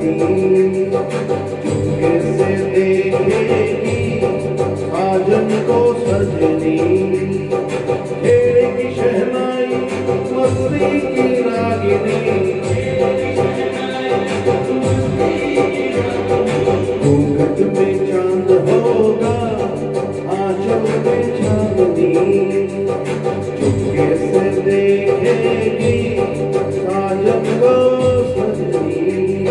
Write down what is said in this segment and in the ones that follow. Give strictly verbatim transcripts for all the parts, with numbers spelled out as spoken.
कैसे देखेगी साजन को सजनी, खेलेगी शहनाई मस्ती की रागिनी, घूंघट में चांद होगा आंचल में चांदनी, कैसे देखेगी साजन को सजनी।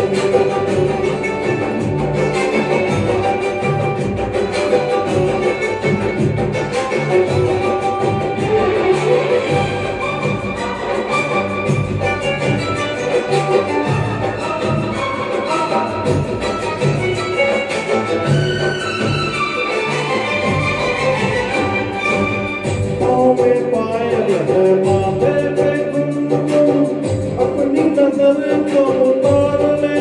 पायल है माथे पे कुमकुम, अपनी नजर को उतार ले,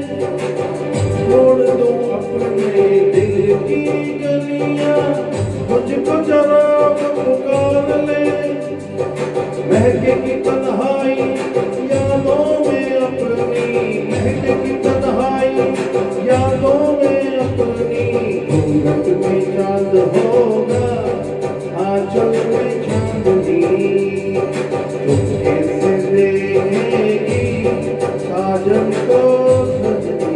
छोड़ दो अपने दिल की गलियां, मुझको जरा पुकार ले, महकेगी तन्हाई यादों में अपनी, महकेगी तन्हाई यादों में अपनी, घूंघट में चांद होगा आंचल में चांदनी, तुम कैसे देखेगी साजन को सजनी।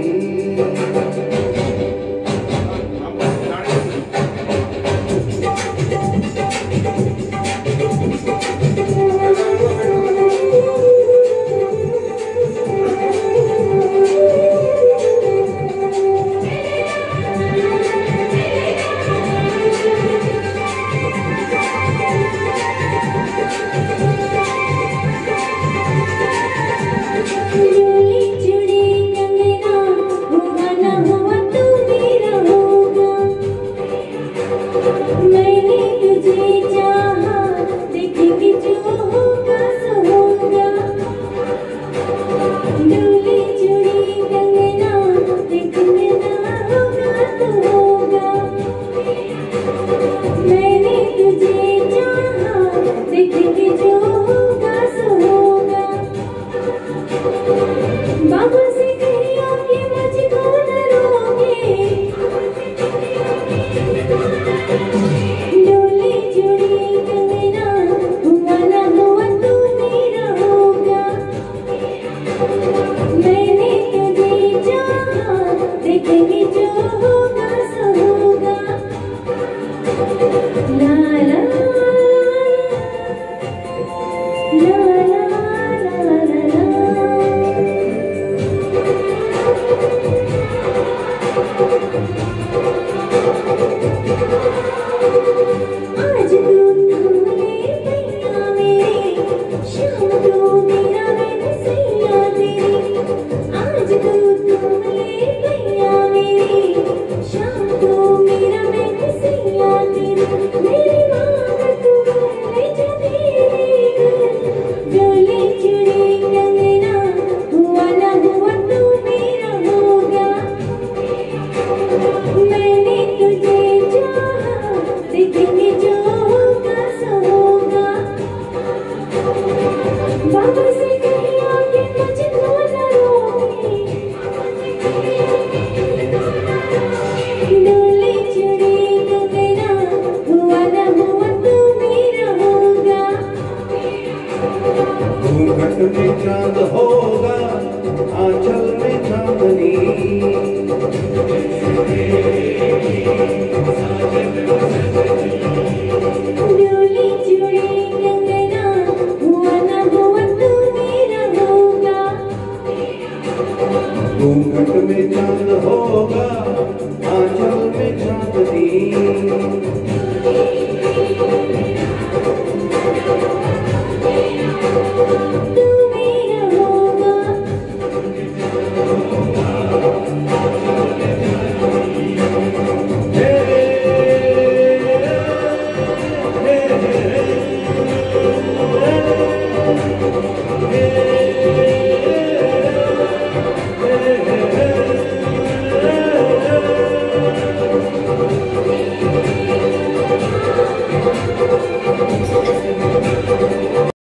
घूंघट में चांद होगा आंचल में चांदनी, डोली चूड़ी कंगना हुआ न हुआ तू मेरा होगा, घूंघट में चांद हो